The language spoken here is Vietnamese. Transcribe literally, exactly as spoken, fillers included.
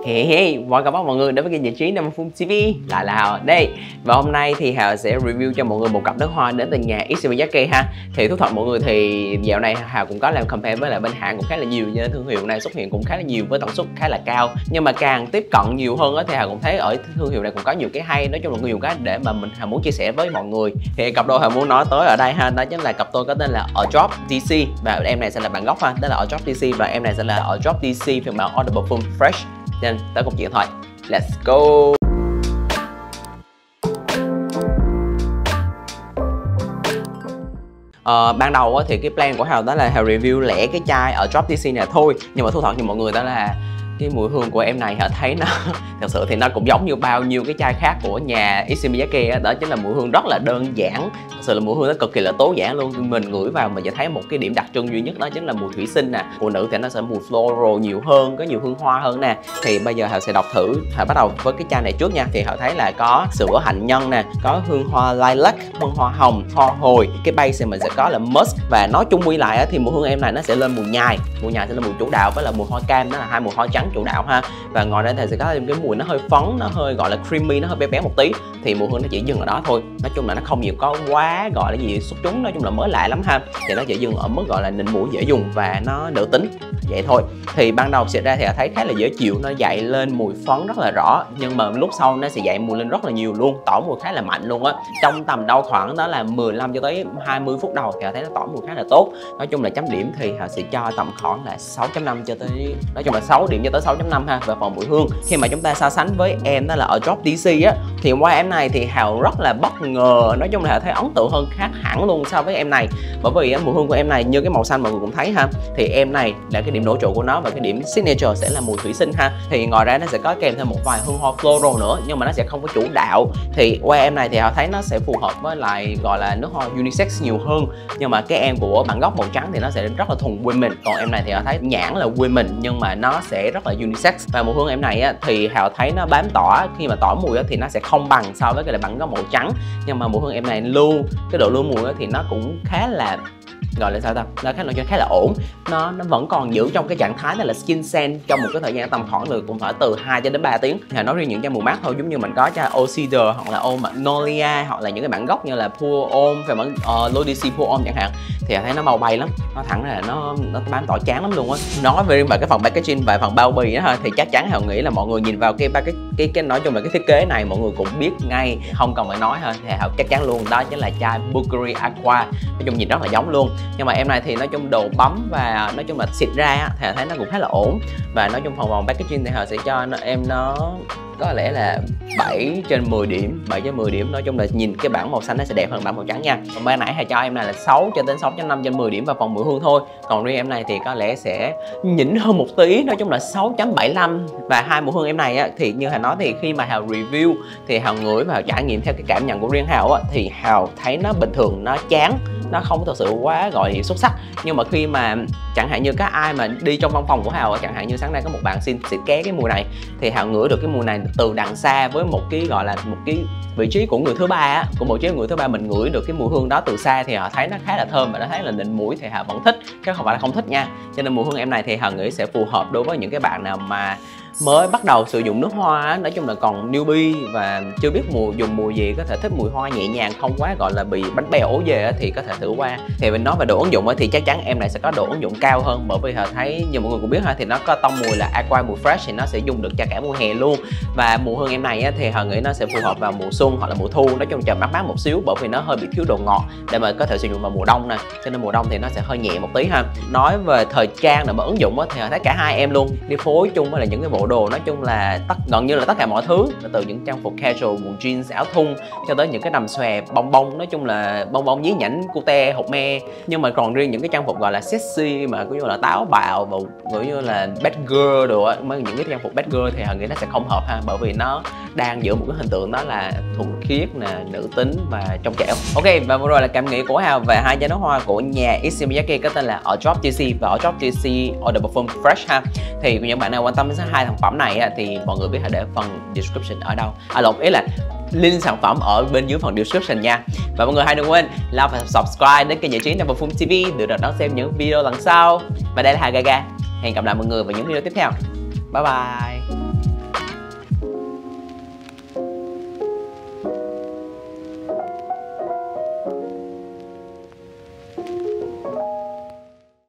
Hey, hey, chào các mọi người đến với kênh giải trí Namafun ti vi, lại là Hào đây. Và hôm nay thì Hào sẽ review cho mọi người một cặp nước hoa đến từ nhà Issey ha. Thì thú thật mọi người thì dạo này Hào cũng có làm campaign với lại bên hãng cũng khá là nhiều, nên thương hiệu này xuất hiện cũng khá là nhiều với tần suất khá là cao. Nhưng mà càng tiếp cận nhiều hơn á thì Hào cũng thấy ở thương hiệu này cũng có nhiều cái hay, nói chung là nhiều cái để mà mình Hào muốn chia sẻ với mọi người. Thì cặp đôi Hào muốn nói tới ở đây ha, đó chính là cặp đôi có tên là Ardrop đê xê và em này sẽ là bản gốc ha, đó là Ardrop đê xê và em này sẽ là Ardrop đê xê phiên bản Eau de Parfum Fresh. Nên tới câu chuyện thôi, let's go. Ờ, ban đầu thì cái plan của Hào đó là Hào review lẻ cái chai ở Ardrop đê xê này thôi, nhưng mà thú thật như mọi người đó là cái mùi hương của em này Hào thấy nó thật sự thì nó cũng giống như bao nhiêu cái chai khác của nhà Issey đó, đó chính là mùi hương rất là đơn giản. Thật sự là mùi hương nó cực kỳ là tố giản luôn. Mình ngửi vào mình sẽ thấy một cái điểm đặc trưng duy nhất, đó chính là mùi thủy sinh nè. Phụ nữ thì nó sẽ mùi floral nhiều hơn, có nhiều hương hoa hơn nè. Thì bây giờ Hào sẽ đọc thử. Hào bắt đầu với cái chai này trước nha. Thì Hào thấy là có sữa hạnh nhân nè, có hương hoa lilac, hương hoa hồng, hoa hồi. Cái base thì mình sẽ có là musk. Và nói chung quy lại thì mùi hương em này nó sẽ lên mùi nhài. Mùi nhài sẽ là mùi chủ đạo, với là mùi hoa cam, đó là hai mùi hoa trắng chủ đạo ha. Và ngoài ra thì sẽ có thêm cái mùi nó hơi phấn, nó hơi gọi là creamy, nó hơi bé bé một tí. Thì mùi hương nó chỉ dừng ở đó thôi. Nói chung là nó không nhiều có quá gọi là gì xuất chúng, nói chung là mới lạ lắm ha. Thì nó chỉ dừng ở mức gọi là nịnh mũi dễ dùng và nó nữ tính vậy thôi. Thì ban đầu xịt ra thì thấy khá là dễ chịu, nó dậy lên mùi phấn rất là rõ, nhưng mà lúc sau nó sẽ dậy mùi lên rất là nhiều luôn, tỏ mùi khá là mạnh luôn á. Trong tầm đâu khoảng đó là mười lăm cho tới hai mươi phút đầu thì thấy nó tỏ mùi khá là tốt. Nói chung là chấm điểm thì họ sẽ cho tầm khoảng là sáu chấm năm cho tới, nói chung là sáu điểm cho tới sáu chấm năm ha. Về phần mùi hương, khi mà chúng ta so sánh với em đó là Ardrop đê xê á, thì qua em này thì Hào rất là bất ngờ, nói chung là Hào thấy ấn tượng hơn khác hẳn luôn so với em này. Bởi vì á, mùi hương của em này như cái màu xanh mọi người cũng thấy ha, thì em này là cái điểm nổi trội của nó và cái điểm signature sẽ là mùi thủy sinh ha. Thì ngoài ra nó sẽ có kèm thêm một vài hương hoa floral nữa, nhưng mà nó sẽ không có chủ đạo. Thì qua em này thì Hào thấy nó sẽ phù hợp với lại gọi là nước hoa unisex nhiều hơn, nhưng mà cái em của bản gốc màu trắng thì nó sẽ rất là thuần women, còn em này thì Hào thấy nhãn là women nhưng mà nó sẽ rất là unisex. Và mùi hương em này á, thì Hào thấy nó bám tỏa, khi mà tỏa mùi á, thì nó sẽ không bằng so với cái là bản gốc màu trắng, nhưng mà mùi hương em này lưu cái độ lưu mùi á, thì nó cũng khá là gọi là sao ta, nó khá là khá là ổn. Nó nó vẫn còn giữ trong cái trạng thái này là skin scent trong một cái thời gian tầm khoảng từ cũng phải từ hai cho đến ba tiếng. Thì nói riêng những chai mùi mát thôi, giống như mình có chai Eau Cedar hoặc là Eau Magnolia hoặc là những cái bản gốc như là Pour Homme về bản uh, L'Eau d'Issey Pour Homme chẳng hạn, thì thấy nó màu bay lắm, nó thẳng là nó nó bám tỏa chán lắm luôn á. Nói về riêng về cái phần packaging và phần bao bì đó thôi, thì chắc chắn Hào nghĩ là mọi người nhìn vào cái cái cái cái nói chung là cái thiết kế này mọi người cũng biết ngay, không cần phải nói thôi. Thì Hào chắc chắn luôn đó chính là chai Bulgari Aqua, nói chung nhìn rất là giống luôn. Nhưng mà em này thì nói chung đồ bấm và nói chung là xịt ra thì thấy nó cũng khá là ổn. Và nói chung phần vòng packaging thì họ sẽ cho nó, em nó có lẽ là bảy trên mười điểm, bảy trên mười điểm. Nói chung là nhìn cái bản màu xanh nó sẽ đẹp hơn bản màu trắng nha. Còn ban nãy thầy cho em này là sáu cho đến sáu chấm năm trên mười điểm vào phần mùi hương thôi. Còn riêng em này thì có lẽ sẽ nhỉnh hơn một tí, nói chung là sáu chấm bảy lăm. Và hai mùi hương em này á, thì như Hào nói thì khi mà Hào review thì Hào ngửi và Hào trải nghiệm theo cái cảm nhận của riêng Hào á, thì Hào thấy nó bình thường, nó chán, nó không thật sự quá gọi là xuất sắc. Nhưng mà khi mà chẳng hạn như các ai mà đi trong văn phòng của Hào, chẳng hạn như sáng nay có một bạn xin xịt ké cái mùi này, thì Hào ngửi được cái mùi này từ đằng xa với một cái gọi là một cái vị trí của người thứ ba á, của một trí của người thứ ba mình ngửi được cái mùi hương đó từ xa thì họ thấy nó khá là thơm và nó thấy là nịnh mũi, thì Hào vẫn thích chứ không phải là không thích nha. Cho nên mùi hương em này thì Hào nghĩ sẽ phù hợp đối với những cái bạn nào mà mới bắt đầu sử dụng nước hoa, nói chung là còn newbie và chưa biết mùi dùng mùi gì, có thể thích mùi hoa nhẹ nhàng không quá gọi là bị bánh bèo ố về thì có thể thử qua. Thì mình nói về độ ứng dụng thì chắc chắn em này sẽ có độ ứng dụng cao hơn, bởi vì họ thấy như mọi người cũng biết ha, thì nó có tông mùi là aqua mùi fresh thì nó sẽ dùng được cho cả mùa hè luôn. Và mùi hương em này thì họ nghĩ nó sẽ phù hợp vào mùa xuân hoặc là mùa thu, nói chung trời mát mát một xíu, bởi vì nó hơi bị thiếu độ ngọt để mà có thể sử dụng vào mùa đông nè, cho nên mùa đông thì nó sẽ hơi nhẹ một tí ha. Nói về thời trang để mà ứng dụng thì họ thấy cả hai em luôn đi phối chung với là những cái bộ đồ, nói chung là tất gần như là tất cả mọi thứ, từ những trang phục casual, quần jeans, áo thun cho tới những cái đầm xòe, bông bông, nói chung là bông bông nhí nhảnh, cute, hột me. Nhưng mà còn riêng những cái trang phục gọi là sexy mà cũng như là táo bạo và cũng như là bad girl đồ á, mấy những cái trang phục bad girl thì họ nghĩ nó sẽ không hợp ha, bởi vì nó đang giữ một cái hình tượng đó là thuần khiết nè, nữ tính và trong trẻo. Ok, và vừa rồi là cảm nghĩ của Hào về hai chai nước hoa của nhà Issey có tên là Ardrop đê xê và Ardrop đê xê Eau de Parfum Fresh ha. Thì những bạn nào quan tâm đến hai sản phẩm này thì mọi người biết hãy để phần description ở đâu, à lộn, ý là link sản phẩm ở bên dưới phần description nha. Và mọi người hãy đừng quên like và subscribe đến kênh giải trí Namafun ti vi để đón xem những video lần sau. Và đây là Hà Gaga, hẹn gặp lại mọi người vào những video tiếp theo. Bye bye.